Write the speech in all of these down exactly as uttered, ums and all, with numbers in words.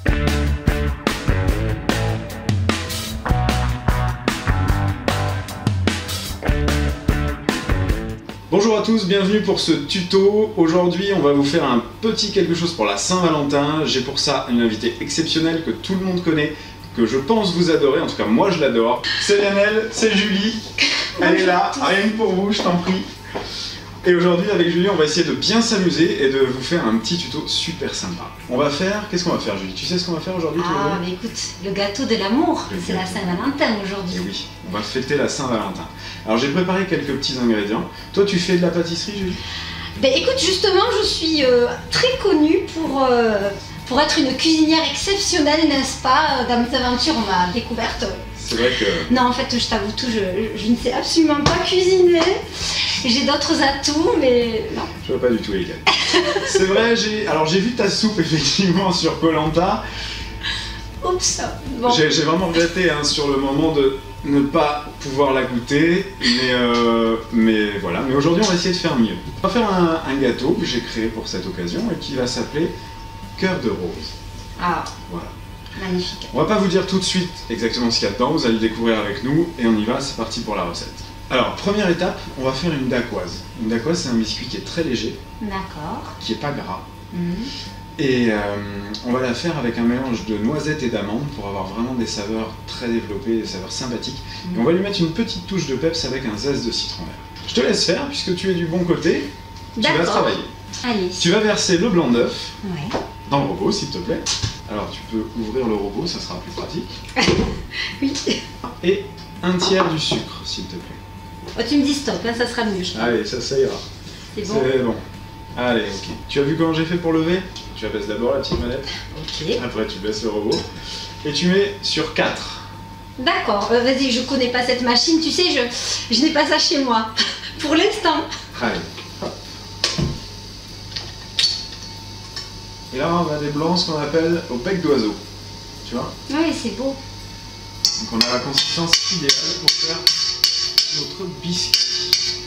Bonjour à tous, bienvenue pour ce tuto. Aujourd'hui, on va vous faire un petit quelque chose pour la Saint-Valentin. J'ai pour ça une invitée exceptionnelle que tout le monde connaît, que je pense vous adorer, en tout cas moi je l'adore. C'est Lionel, c'est Julie, elle est là, rien que pour vous, je t'en prie. Et aujourd'hui avec Julie, on va essayer de bien s'amuser et de vous faire un petit tuto super sympa. On va faire, qu'est-ce qu'on va faire Julie? Tu sais ce qu'on va faire aujourd'hui? Ah mais écoute, le gâteau de l'amour, c'est la Saint-Valentin aujourd'hui. Et oui, on va fêter la Saint-Valentin. Alors j'ai préparé quelques petits ingrédients. Toi tu fais de la pâtisserie Julie? Ben écoute, justement je suis euh, très connue pour, euh, pour être une cuisinière exceptionnelle, n'est-ce pas? Dans mes aventures on m'a découverte. C'est vrai que... Non en fait je t'avoue tout, je, je ne sais absolument pas cuisiner. J'ai d'autres atouts, mais non. Je vois pas du tout lesquels. C'est vrai, j'ai alors j'ai vu ta soupe effectivement sur Koh Lanta. Oups. Bon. J'ai vraiment regretté hein, sur le moment de ne pas pouvoir la goûter, mais, euh, mais voilà. Mais aujourd'hui, on va essayer de faire mieux. On va faire un, un gâteau que j'ai créé pour cette occasion et qui va s'appeler Cœur de Rose. Ah. Voilà. Magnifique. On va pas vous dire tout de suite exactement ce qu'il y a dedans, vous allez le découvrir avec nous et on y va, c'est parti pour la recette. Alors, première étape, on va faire une dacquoise. Une dacquoise, c'est un biscuit qui est très léger, d'accord, qui est pas gras. Mmh. Et euh, on va la faire avec un mélange de noisettes et d'amandes pour avoir vraiment des saveurs très développées, des saveurs sympathiques. Mmh. Et on va lui mettre une petite touche de peps avec un zeste de citron vert. Je te laisse faire, puisque tu es du bon côté, tu vas travailler. Allez. Tu vas verser le blanc d'œuf ouais. dans le robot, s'il te plaît. Alors, tu peux ouvrir le robot, ça sera plus pratique. Oui. Et un tiers du sucre, s'il te plaît. Oh, tu me dis stop, là ça sera mieux, je crois. Allez, ça, ça ira. C'est bon. C'est bon. Allez, ok. Tu as vu comment j'ai fait pour lever? Tu abaisses d'abord la petite manette. Ok. Après, tu baisses le robot. Et tu mets sur quatre. D'accord. Euh, Vas-y, je connais pas cette machine. Tu sais, je, je n'ai pas ça chez moi. Pour l'instant. Allez. Hop. Et là, on a des blancs, ce qu'on appelle au bec d'oiseau. Tu vois? Oui, c'est beau. Donc, on a la consistance idéale pour faire notre biscuit.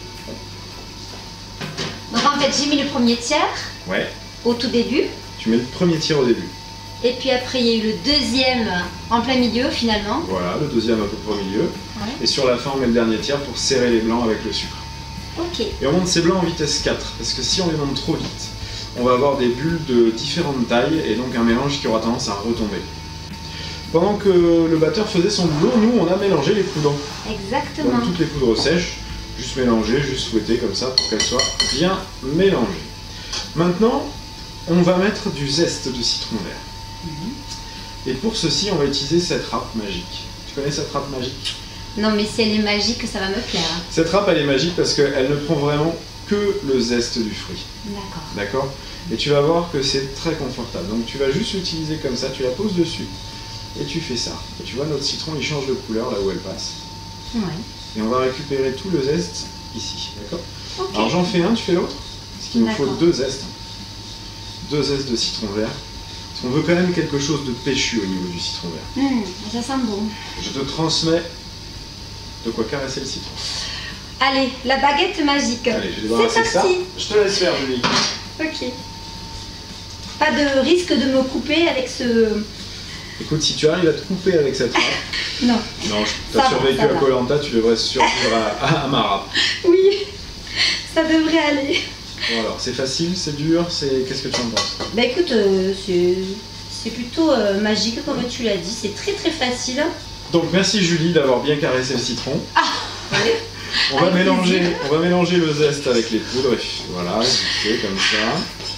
Donc en fait j'ai mis le premier tiers. Ouais. Au tout début. Tu mets le premier tiers au début. Et puis après il y a eu le deuxième en plein milieu finalement. Voilà, le deuxième à peu près au milieu. Ouais. Et sur la fin on met le dernier tiers pour serrer les blancs avec le sucre. Ok. Et on monte ces blancs en vitesse quatre, parce que si on les monte trop vite, on va avoir des bulles de différentes tailles et donc un mélange qui aura tendance à retomber. Pendant que le batteur faisait son boulot, nous on a mélangé les poudres. Exactement. Donc toutes les poudres sèches, juste mélanger, juste fouetter comme ça pour qu'elles soient bien mélangées. Maintenant, on va mettre du zeste de citron vert. Mmh. Et pour ceci, on va utiliser cette râpe magique. Tu connais cette râpe magique? Non mais si elle est magique, ça va me plaire. Cette râpe elle est magique parce qu'elle ne prend vraiment que le zeste du fruit. D'accord. D'accord? Et tu vas voir que c'est très confortable. Donc tu vas juste l'utiliser comme ça, tu la poses dessus. Et tu fais ça. Et tu vois, notre citron, il change de couleur là où elle passe. Ouais. Et on va récupérer tout le zeste ici. D'accord? Okay. Alors j'en fais un, tu fais l'autre. Parce qu'il nous faut deux zestes. Deux zestes de citron vert. Parce qu'on veut quand même quelque chose de péchu au niveau du citron vert. Mmh, ça sent bon. Je te transmets de quoi caresser le citron. Allez, la baguette magique. Allez, je vais débarrasser ça. Je te laisse faire, Julie. Ok. Pas de risque de me couper avec ce... Écoute, si tu arrives à te couper avec cette râpe... non. Non, tu as survécu à Koh Lanta, tu devrais survivre à, à, à ma râpe. Oui, ça devrait aller. Bon alors, c'est facile, c'est dur, c'est... Qu'est-ce que tu en penses? Bah écoute, euh, c'est plutôt euh, magique comme tu l'as dit, c'est très très facile. Donc merci Julie d'avoir bien caressé le citron. Ah ouais. on, va mélanger, on va mélanger le zeste avec les poudres, voilà, c'est comme ça.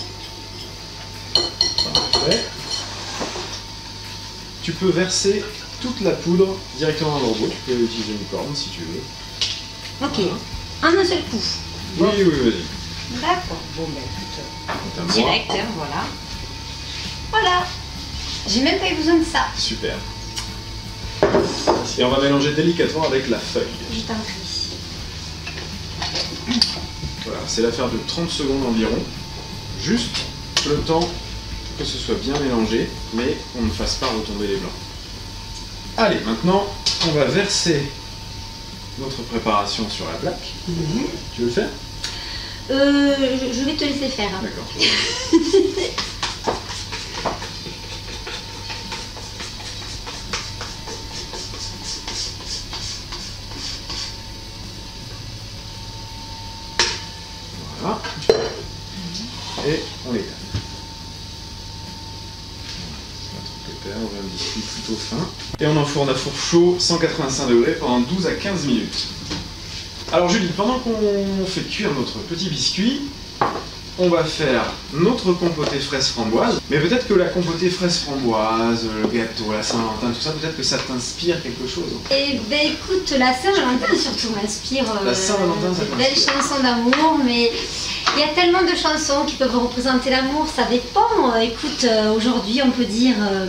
Parfait. Tu peux verser toute la poudre directement dans le robot, tu peux utiliser une corne si tu veux. Ok, en un seul coup. Oui, oui, vas-y. D'accord, bon ben écoute, direct, hein, voilà. Voilà, j'ai même pas eu besoin de ça. Super. Et on va mélanger délicatement avec la feuille. Je t'en prie. Voilà, c'est l'affaire de trente secondes environ. Juste le temps que ce soit bien mélangé, mais qu'on ne fasse pas retomber les blancs. Allez, maintenant, on va verser notre préparation sur la plaque. Mmh. Tu veux le faire? euh, je vais te laisser faire. D'accord. et on les calme. Pas trop pépère, on veut un biscuit plutôt fin. Et on enfourne à four chaud, cent quatre-vingt-cinq degrés pendant douze à quinze minutes. Alors Julie, pendant qu'on fait cuire notre petit biscuit, on va faire notre compotée fraise framboise. Mais peut-être que la compotée fraise framboise, le gâteau, la Saint-Valentin, tout ça, peut-être que ça t'inspire quelque chose. Eh ben écoute, la Saint-Valentin surtout m'inspire euh, La Saint-Valentin, ça de belles t'inspire. chansons d'amour, mais il y a tellement de chansons qui peuvent représenter l'amour, ça dépend. Euh, écoute, euh, aujourd'hui on peut dire euh,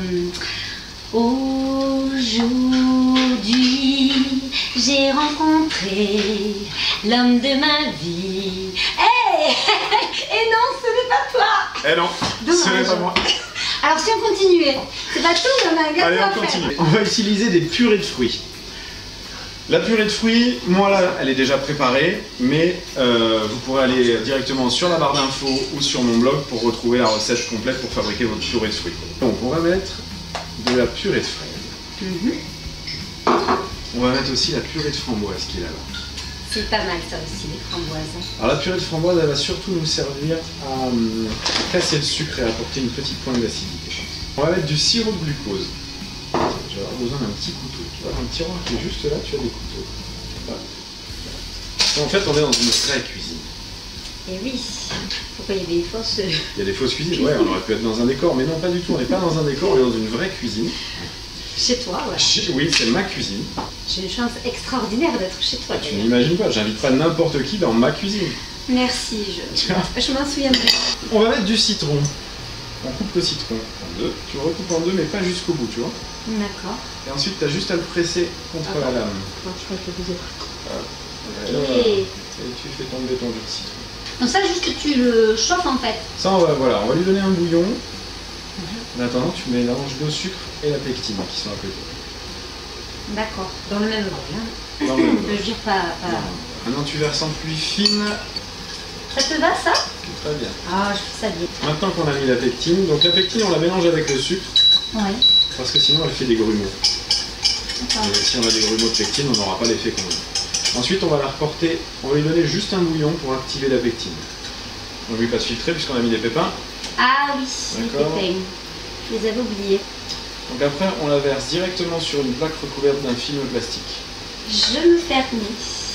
aujourd'hui j'ai rencontré l'homme de ma vie. Hey et non, ce n'est pas toi. Eh non, Dommage. ce n'est pas moi. Alors si on continuait, c'est pas tout, mais on a un gâteau Allez, à on faire. continue. On va utiliser des purées de fruits. La purée de fruits, moi là, elle est déjà préparée, mais euh, vous pourrez aller directement sur la barre d'infos ou sur mon blog pour retrouver la recette complète pour fabriquer votre purée de fruits. Donc on va mettre de la purée de fraises. Mhm. On va mettre aussi la purée de framboise qui est là-bas. C'est pas mal ça aussi, les framboises. Alors la purée de framboise, elle va surtout nous servir à hum, casser le sucre et à apporter une petite pointe d'acidité. On va mettre du sirop de glucose. Je vais avoir besoin d'un petit couteau. Tu vois, dans le tiroir qui est juste là, tu as des couteaux. Voilà. En fait, on est dans une vraie cuisine. Et oui, pourquoi il y a des fausses... Il y a des fausses cuisines, ouais, on aurait pu être dans un décor, mais non, pas du tout. On n'est pas dans un décor, on est dans une vraie cuisine. Chez toi, ouais. Chez- Oui, c'est ma cuisine. J'ai une chance extraordinaire d'être chez toi. Tu d'ailleurs. n'imagines pas, j'invite pas n'importe qui dans ma cuisine. Merci, je, Tiens. je m'en souviendrai. On va mettre du citron. On coupe le citron en deux. Tu le recoupes en deux, mais pas jusqu'au bout, tu vois. D'accord. Et ensuite, tu as juste à le presser contre Attends. la lame. Bon, je crois que je faisais. Et, voilà. Ok. Et tu fais tomber ton jus de citron. Donc ça, juste tu le chauffes en fait. Ça, on va, voilà, on va lui donner un bouillon. En attendant, tu mélanges le sucre et la pectine qui sont à côté. D'accord. Dans le même bol. Hein. Dans le même Je veux dire pas... pas... Maintenant, tu verses en pluie fine. Ça te va ça? Très bien. Ah, je fais ça bien. Maintenant qu'on a mis la pectine, donc la pectine, on la mélange avec le sucre Ouais. parce que sinon, elle fait des grumeaux. D'accord. Et si on a des grumeaux de pectine, on n'aura pas l'effet qu'on veut. Ensuite, on va la reporter, on va lui donner juste un bouillon pour activer la pectine. On n'oublie pas de filtrer puisqu'on a mis des pépins. Ah oui, les D'accord. pépins. Je les avais oubliés. Donc après, on la verse directement sur une plaque recouverte d'un film plastique. Je me permets.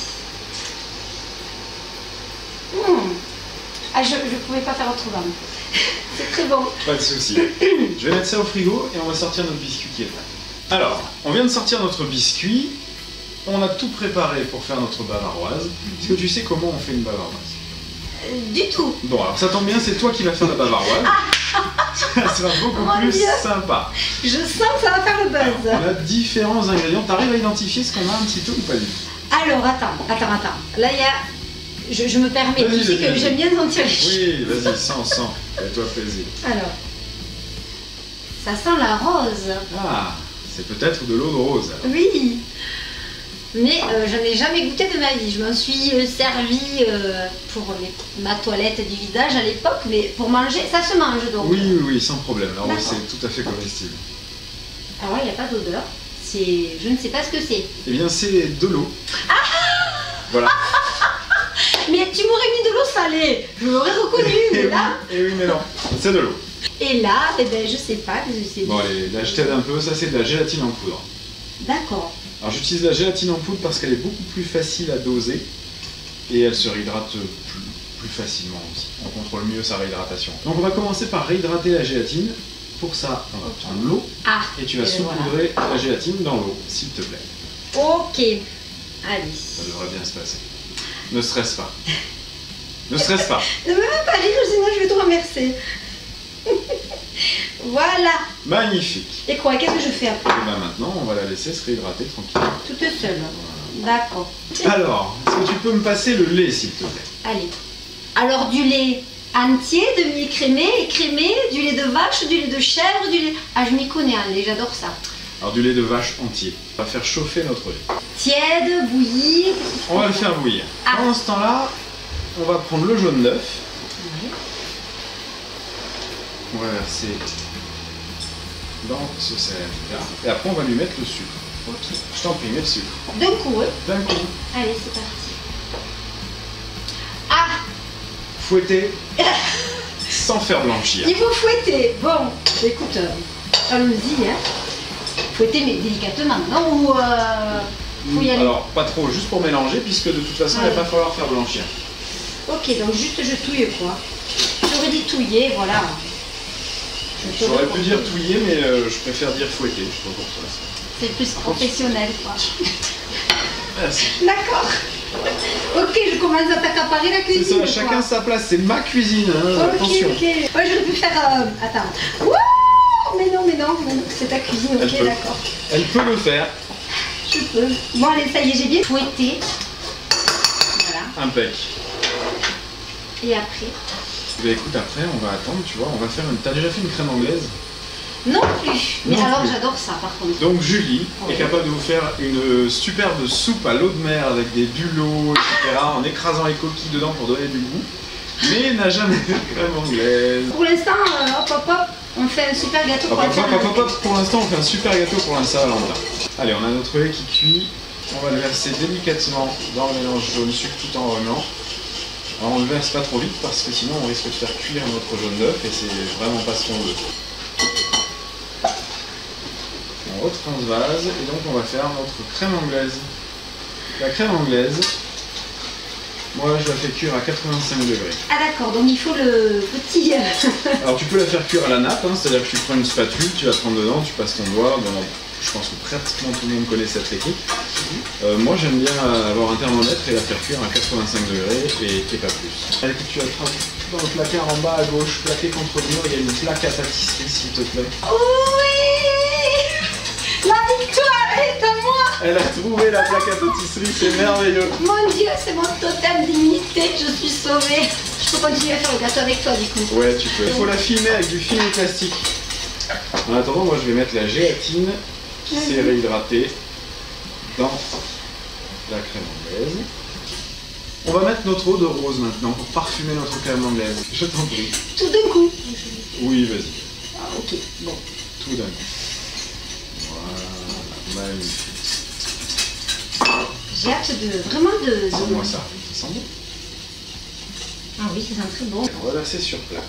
Mmh. Ah, je ne pouvais pas faire autrement. C'est très bon. Pas de souci. Je vais mettre ça au frigo et on va sortir notre biscuit qui est prêt. Alors, on vient de sortir notre biscuit. On a tout préparé pour faire notre bavaroise. Est-ce que tu sais comment on fait une bavaroise? Euh, du tout. Bon, alors ça tombe bien, c'est toi qui vas faire la bavaroise. Ça sera beaucoup Oh, plus Dieu. sympa. Je sens que ça va faire le buzz. On a différents ingrédients. T'arrives à identifier ce qu'on a un petit peu ou pas du tout? Alors, attends, attends, attends. Là, il y a... Je, je me permets, Vas-y, tu sais vas-y, que vas-y. j'aime bien sentir les choses. Oui, vas-y, sens, sens. Fais-toi plaisir. Alors, ça sent la rose. Ah, c'est peut-être de l'eau de rose. alors. Oui. Mais euh, je n'ai jamais goûté de ma vie. Je m'en suis euh, servi euh, pour les- ma toilette du visage à l'époque, mais pour manger, ça se mange donc. Oui, oui, oui, sans problème. La rose, D'accord. c'est tout à fait comestible. Alors là, il n'y a pas d'odeur. C'est, je ne sais pas ce que c'est. Eh bien, c'est de l'eau. Voilà. Mais tu m'aurais mis de l'eau salée. Je l'aurais reconnu, Et mais oui, là. et oui, mais non. C'est de l'eau. Et là, eh ben, je sais pas. Je sais Bon, allez, là, je t'aide un peu. Ça, c'est de la gélatine en poudre. D'accord. Alors, j'utilise la gélatine en poudre parce qu'elle est beaucoup plus facile à doser et elle se réhydrate plus, plus facilement aussi. On contrôle mieux sa réhydratation. Donc, on va commencer par réhydrater la gélatine. Pour ça, on va prendre l'eau Ah. et tu vas et saupoudrer la gélatine dans l'eau, s'il te plaît. voilà. Ok. Allez. Ça devrait bien se passer. Ne stresse pas. Ne stresse pas. Ne me fais pas rire, sinon je vais te renverser. Voilà. Magnifique. Et quoi, qu'est-ce que je fais après? Et bien maintenant, on va la laisser se réhydrater tranquillement. Toute seule. D'accord. Alors, est-ce que tu peux me passer le lait, s'il te plaît? Allez. Alors du lait entier, demi-écrémé, écrémé, du lait de vache, du lait de chèvre, du lait... Ah, je m'y connais, hein, lait, j'adore ça. Alors, du lait de vache entier. On va faire chauffer notre lait. Tiède, bouilli... On va le faire bouillir. Ah. Pendant ce temps-là, on va prendre le jaune d'œuf. Oui. On va verser dans ce céréale-là. Et après, on va lui mettre le sucre. Ok. Je t'en prie, mets le sucre. D'un coup, hein. D'un coup, Allez, c'est parti. Ah, fouetter sans faire blanchir. Il faut fouetter. Bon, écoute, euh, allons-y. Hein. Fouetter mais délicatement, non? Ou euh, faut y aller? Alors, pas trop, juste pour mélanger, puisque de toute façon, il ouais. va pas falloir faire blanchir. Ok, donc juste je touille quoi. J'aurais dit touiller, voilà. J'aurais pu dire touiller, mais euh, je préfère dire fouetter, je sais pas pourquoi. C'est plus professionnel quoi. Merci. D'accord. Ok, je commence à t'accaparer la cuisine. C'est ça, chacun sa place, c'est ma cuisine, hein, ok, attention. ok. Ouais, j'aurais pu faire... Euh... Attends. Wouh, mais non, mais non, mais non, c'est ta cuisine, ok, d'accord. Elle peut le faire. Je peux. Bon, allez, ça y est, j'ai bien fouetté. Voilà. Impec. Et après? Bah écoute, après, on va attendre, tu vois, on va faire une... T'as déjà fait une crème anglaise? Non plus. Mais non alors, plus. j'adore ça, par contre. Donc Julie ouais. est capable de vous faire une superbe soupe à l'eau de mer avec des bulots, et cetera, en écrasant les coquilles dedans pour donner du goût, mais n'a jamais fait de crème anglaise. Pour l'instant, euh, hop, hop, hop, on fait un super gâteau pour hop, la hop, hop, hop, hop, pour l'instant, on fait un super gâteau pour la Saint-Valentin. Allez, on a notre lait qui cuit. On va le verser délicatement dans le mélange jaune sucre tout en remuant. Alors on ne le verse pas trop vite parce que sinon on risque de faire cuire notre jaune d'œuf et c'est vraiment pas ce qu'on veut. On retransvase et donc on va faire notre crème anglaise. La crème anglaise, moi je la fais cuire à quatre-vingt-cinq degrés. Ah d'accord, donc il faut le petit... Alors tu peux la faire cuire à la nappe, hein, c'est-à-dire que tu prends une spatule, tu la prends dedans, tu passes ton doigt, bon, je pense que pratiquement tout le monde connaît cette technique. Euh, moi j'aime bien avoir un thermomètre et la faire cuire à quatre-vingt-cinq degrés et, et pas plus. Allez, tu vas dans le placard en bas à gauche, plaqué contre le mur, il y a une plaque à pâtisserie s'il te plaît. Oui, la victoire est à moi. Elle a trouvé la plaque à pâtisserie, c'est merveilleux. Mon Dieu, c'est mon totem d'immunité, je suis sauvée. Je peux continuer à faire le gâteau avec toi du coup. Ouais, tu peux. Il faut la filmer avec du film plastique. En attendant, moi je vais mettre la gélatine qui s'est réhydratée dans la crème anglaise. On va mettre notre eau de rose maintenant pour parfumer notre crème anglaise. Je t'en prie. Tout d'un coup. Oui, vas-y. Ah, ok, bon. Tout d'un coup. Voilà, magnifique. J'ai hâte de vraiment de. Sens-moi ça. Ça sent bon. Ah oui, ça sent très bon. On va verser sur plaque.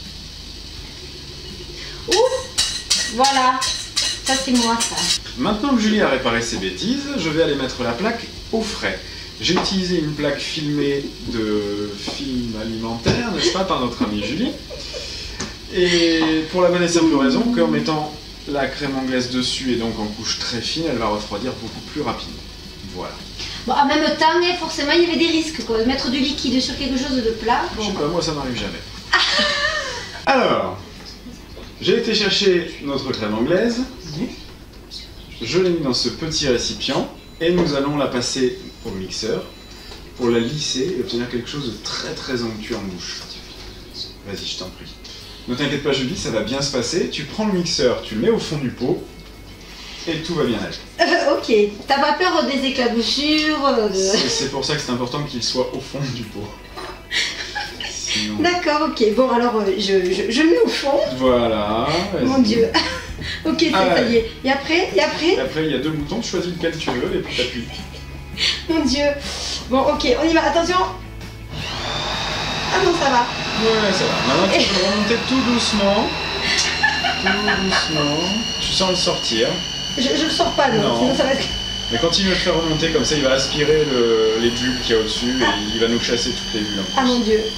Ouh, voilà. Ça c'est moi ça. Maintenant que Julie a réparé ses bêtises, je vais aller mettre la plaque au frais. J'ai utilisé une plaque filmée de film alimentaire, n'est-ce pas, par notre amie Julie. Et pour la bonne et simple raison qu'en mettant la crème anglaise dessus et donc en couche très fine, elle va refroidir beaucoup plus rapidement. Voilà. Bon, en même temps, mais forcément, il y avait des risques, quoi. De mettre du liquide sur quelque chose de plat. Bon. Je sais pas, moi ça n'arrive jamais. Alors, j'ai été chercher notre crème anglaise. Je l'ai mis dans ce petit récipient et nous allons la passer au mixeur pour la lisser et obtenir quelque chose de très très onctueux en bouche. Vas-y, je t'en prie. Ne t'inquiète pas Julie, ça va bien se passer. Tu prends le mixeur, tu le mets au fond du pot et tout va bien aller. Euh, ok, t'as pas peur des éclaboussures euh, de... C'est pour ça que c'est important qu'il soit au fond du pot. Sinon... D'accord, ok. Bon, alors euh, je, je, je le mets au fond. Voilà. Mon Dieu. Ok, c'est ah, ça y est. Et après, et après Et après, il y a deux boutons, tu choisis lequel tu veux et puis t'appuies. Mon Dieu. Bon, ok, on y va. Attention. Ah non, ça va. Ouais, ça va. Maintenant, tu peux remonter tout doucement. Tout doucement. Tu sens le sortir. Je, je le sors pas, non, non. Sinon ça va être... Mais continue à le faire remonter, comme ça il va aspirer le, les bulles qu'il y a au-dessus et il va nous chasser toutes les bulles. Ah mon Dieu.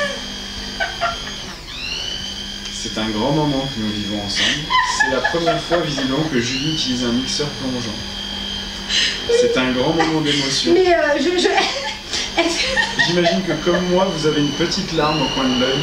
C'est un grand moment que nous vivons ensemble. C'est la première fois visiblement que Julie utilise un mixeur plongeant. C'est un grand moment d'émotion. Mais euh, je... je... Est-ce que... J'imagine que comme moi, vous avez une petite larme au coin de l'œil.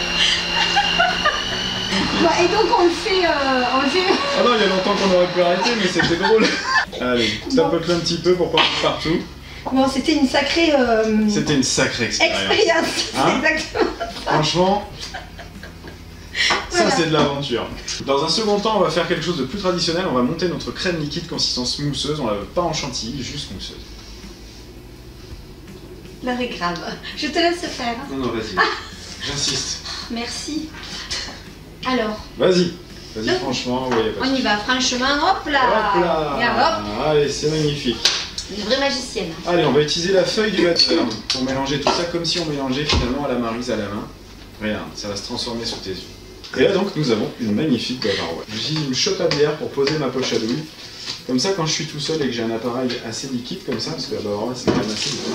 Bon, et donc on le fait... Euh, on le fait... Ah non, il y a longtemps qu'on aurait pu arrêter, mais c'était drôle. Allez, tapote-le un petit peu pour pas partout. Bon, c'était une sacrée... Euh... C'était une sacrée expérience. Expérience, hein? Exactement ça. Franchement... Voilà. Ça c'est de l'aventure. Dans un second temps, on va faire quelque chose de plus traditionnel. On va monter notre crème liquide consistance mousseuse. On la veut pas en chantilly, juste mousseuse. L'heure est grave. Je te laisse faire. Non, non, vas-y. Ah. J'insiste. Merci. Alors. Vas-y. Vas-y, Le... franchement. Ouais, on y va, franchement. Hop là. Hop là. Regarde, hop. Allez, c'est magnifique. Une vraie magicienne. Allez, on va utiliser la feuille du batteur pour mélanger tout ça comme si on mélangeait finalement à la Maryse à la main. Regarde, ça va se transformer sous tes yeux. Et là donc nous avons une magnifique bavaroise. J'utilise une chope à bière pour poser ma poche à douille. Comme ça, quand je suis tout seul et que j'ai un appareil assez liquide comme ça, parce que la bavaroise c'est quand même assez liquide,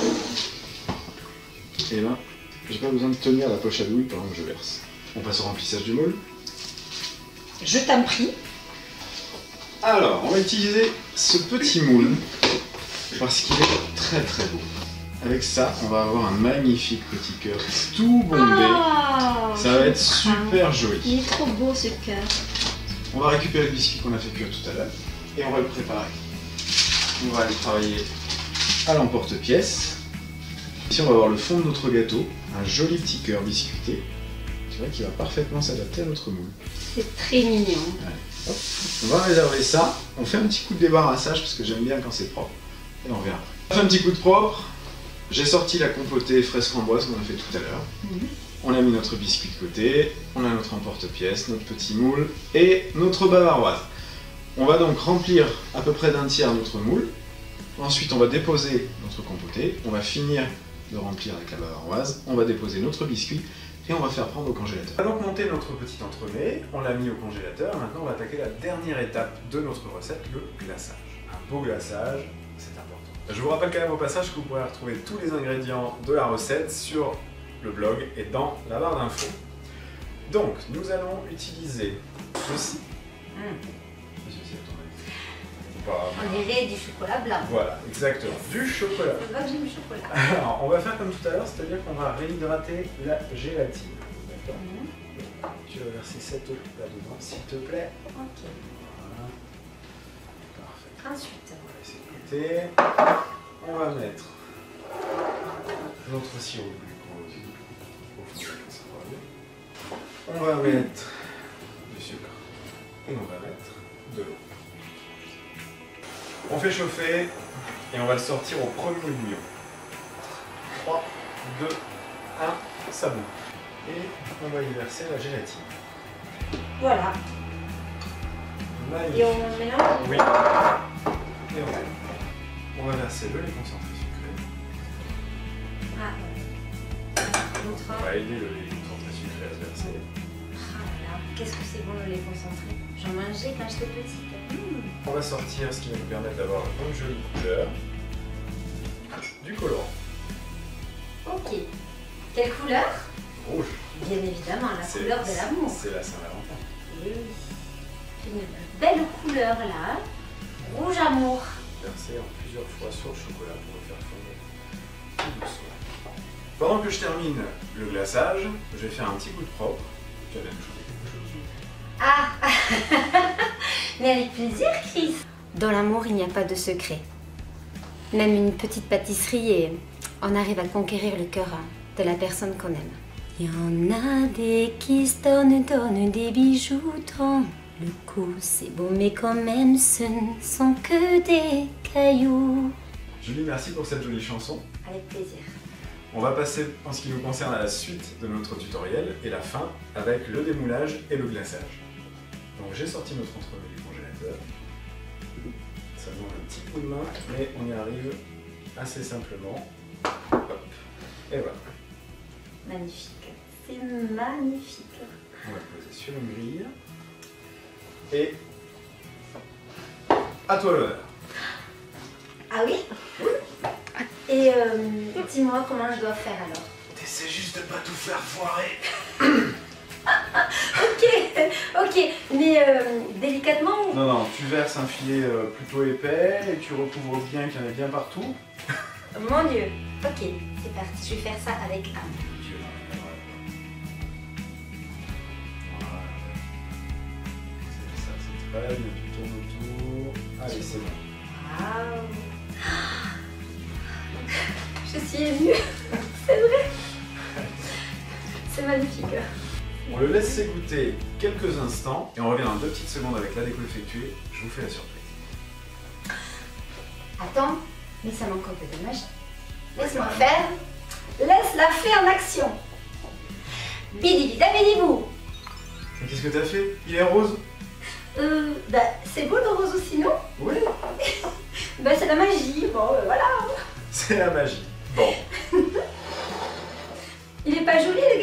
et ben j'ai pas besoin de tenir la poche à douille pendant que je verse. On passe au remplissage du moule. Je t'en prie. Alors, on va utiliser ce petit moule parce qu'il est très très beau. Avec ça, on va avoir un magnifique petit cœur tout bombé. Oh, ça va être super joli. Il est trop beau ce cœur. On va récupérer le biscuit qu'on a fait cuire tout à l'heure et on va le préparer. On va aller travailler à l'emporte-pièce. Ici, on va avoir le fond de notre gâteau, un joli petit cœur biscuité. Tu vois qu'il va parfaitement s'adapter à notre moule. C'est très mignon. Allez, hop. On va réserver ça. On fait un petit coup de débarrassage parce que j'aime bien quand c'est propre. Et on verra. On fait un petit coup de propre. J'ai sorti la compotée fraise framboise qu'on a fait tout à l'heure. Mmh. On a mis notre biscuit de côté. On a notre emporte-pièce, notre petit moule et notre bavaroise. On va donc remplir à peu près d'un tiers notre moule. Ensuite, on va déposer notre compotée. On va finir de remplir avec la bavaroise. On va déposer notre biscuit. Et on va faire prendre au congélateur. On va donc monter notre petit entremets, on l'a mis au congélateur, maintenant on va attaquer la dernière étape de notre recette, le glaçage. Un beau glaçage, c'est important. Je vous rappelle quand même au passage que vous pourrez retrouver tous les ingrédients de la recette sur le blog et dans la barre d'infos. Donc, nous allons utiliser ceci. Mmh. Ceci, on dirait du chocolat blanc. Voilà, exactement, du chocolat. C'est vrai que j'aime le chocolat. Alors, on va faire comme tout à l'heure, c'est-à-dire qu'on va réhydrater la gélatine. D'accord. Mmh. Tu vas verser cette eau là-dedans, s'il te plaît. Ok. Voilà. Parfait. Ensuite, on va laisser de côté. On va mettre notre sirop de glucose au fond de la casserole. On va mettre du sucre et on va mettre de l'eau. On fait chauffer et on va le sortir au premier bouillon. trois, deux, un, ça bout. Et on va y verser la gélatine. Voilà. Magnifique. Et on mélange. Oui. Et on mélange. On va verser le lait concentré sucré. Ah. L'autre. On va aider le lait concentré sucré à se verser. Ah là là, qu'est-ce que c'est bon le lait concentré. J'en mangeais quand j'étais petite. Mmh. On va sortir ce qui va nous permettre d'avoir une jolie couleur. Du colorant. Ok. Quelle couleur? Rouge. Bien évidemment, la couleur de l'amour. C'est la Saint-Valentin. Oui. Une belle couleur là. Rouge amour. Versé en plusieurs fois sur le chocolat pour le faire fondre tout doucement. Pendant que je termine le glaçage, je vais faire un petit coup de propre. Tu vas bien me changer quelque chose. Ah. Mais avec plaisir, Chris. Dans l'amour, il n'y a pas de secret. Même une petite pâtisserie et on arrive à conquérir le cœur de la personne qu'on aime. Il y en a des qui se donnent, donnent des bijoux dans le cou. C'est beau, mais quand même, ce ne sont que des cailloux. Julie, merci pour cette jolie chanson. Avec plaisir. On va passer, en ce qui nous concerne, à la suite de notre tutoriel et la fin avec le démoulage et le glaçage. Donc j'ai sorti notre entremets du congélateur. Ça demande un petit coup de main, mais on y arrive assez simplement. Hop. Et voilà. Magnifique. C'est magnifique. On va le poser sur une grille. Et à toi l'honneur. Ah oui? Oui. Et euh, dis-moi comment je dois faire alors. T'essaies juste de pas tout faire foirer. Ok, ok, mais euh, délicatement ou... Non, non, tu verses un filet euh, plutôt épais et tu recouvres bien qu'il y en ait bien partout. Mon Dieu. Ok, c'est parti, je vais faire ça avec âme. Voilà. C'est ça, c'est très bien, tu tournes autour. Allez, c'est bon. Waouh. Je suis émue, c'est vrai. C'est magnifique. On le laisse s'égoutter quelques instants et on revient dans deux petites secondes avec la déco effectuée. Je vous fais la surprise. Attends, mais ça manque un peu de magie. Laisse-moi faire. Laisse-la faire en action. Bidi bida bidi bou. Mais qu'est-ce que t'as fait? Il est rose? Euh, bah, c'est beau le rose aussi, non? Oui. Bah, c'est la magie, bon, euh, voilà. C'est la magie. Bon. Il est pas joli le gâteau?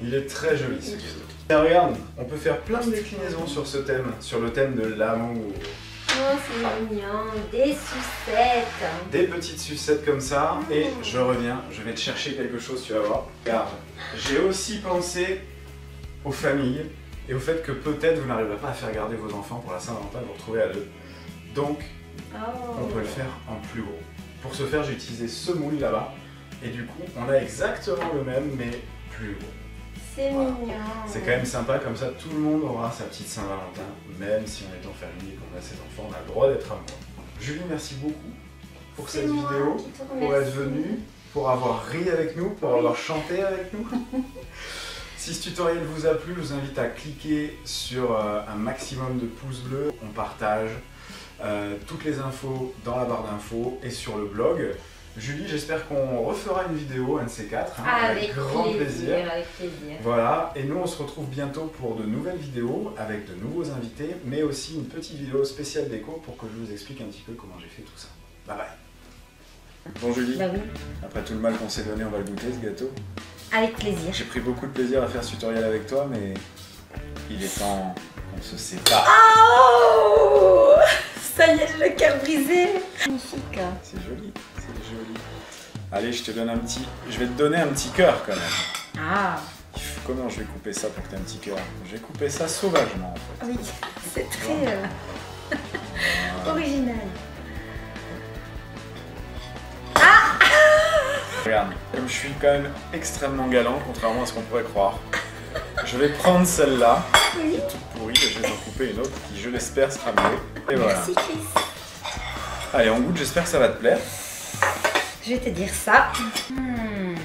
Il est très joli ce gâteau. Et regarde, on peut faire plein de déclinaisons sur ce thème, sur le thème de l'amour. Oh, c'est mignon. Des sucettes. Des petites sucettes comme ça. Et je reviens, je vais te chercher quelque chose, tu vas voir. Regarde, j'ai aussi pensé aux familles et au fait que peut-être vous n'arriverez pas à faire garder vos enfants pour la Saint-Valentin et vous retrouver à deux. Donc, Oh. on peut le faire en plus gros. Pour ce faire, j'ai utilisé ce moule là-bas. Et du coup, on a exactement le même, mais plus gros. C'est Voilà. mignon. C'est quand même sympa, comme ça tout le monde aura sa petite Saint-Valentin, même si on est en famille et qu'on a ses enfants, on a le droit d'être amoureux. Julie, merci beaucoup pour C'est cette moi vidéo, qui te pour être remercie. venue, pour avoir ri avec nous, pour Oui. avoir chanté avec nous. Si ce tutoriel vous a plu, je vous invite à cliquer sur euh, un maximum de pouces bleus. On partage euh, toutes les infos dans la barre d'infos et sur le blog. Julie, j'espère qu'on refera une vidéo, un de ces quatre, hein, Avec, avec grand plaisir. plaisir. Avec plaisir. Voilà, et nous on se retrouve bientôt pour de nouvelles vidéos avec de nouveaux invités, mais aussi une petite vidéo spéciale déco pour que je vous explique un petit peu comment j'ai fait tout ça. Bye bye. Bon Julie, Bah oui, après tout le mal qu'on s'est donné, on va le goûter ce gâteau. avec plaisir. J'ai pris beaucoup de plaisir à faire ce tutoriel avec toi, mais il est temps qu'on se sépare. Oh, ça y est, j'ai le cœur brisé. Magnifique. C'est joli, c'est joli. Allez, je te donne un petit... Je vais te donner un petit cœur quand même. Ah, Comment je vais couper ça pour que tu aies un petit cœur? Je vais couper ça sauvagement en fait. oui, c'est très euh, original. Regarde, comme je suis quand même extrêmement galant, contrairement à ce qu'on pourrait croire, je vais prendre celle-là, Oui. qui est toute pourrie, et je vais en couper une autre qui, je l'espère, sera mieux. Et voilà. Merci Chris. Allez, on goûte, j'espère que ça va te plaire. Je vais te dire ça. Hmm.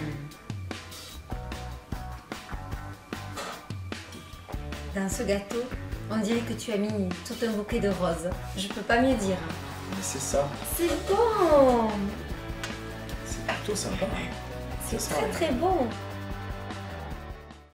Dans ce gâteau, on dirait que tu as mis tout un bouquet de roses. Je peux pas mieux dire. Mais c'est ça, C'est bon. c'est plutôt sympa. hein. C'est Ça sent très rien. très bon.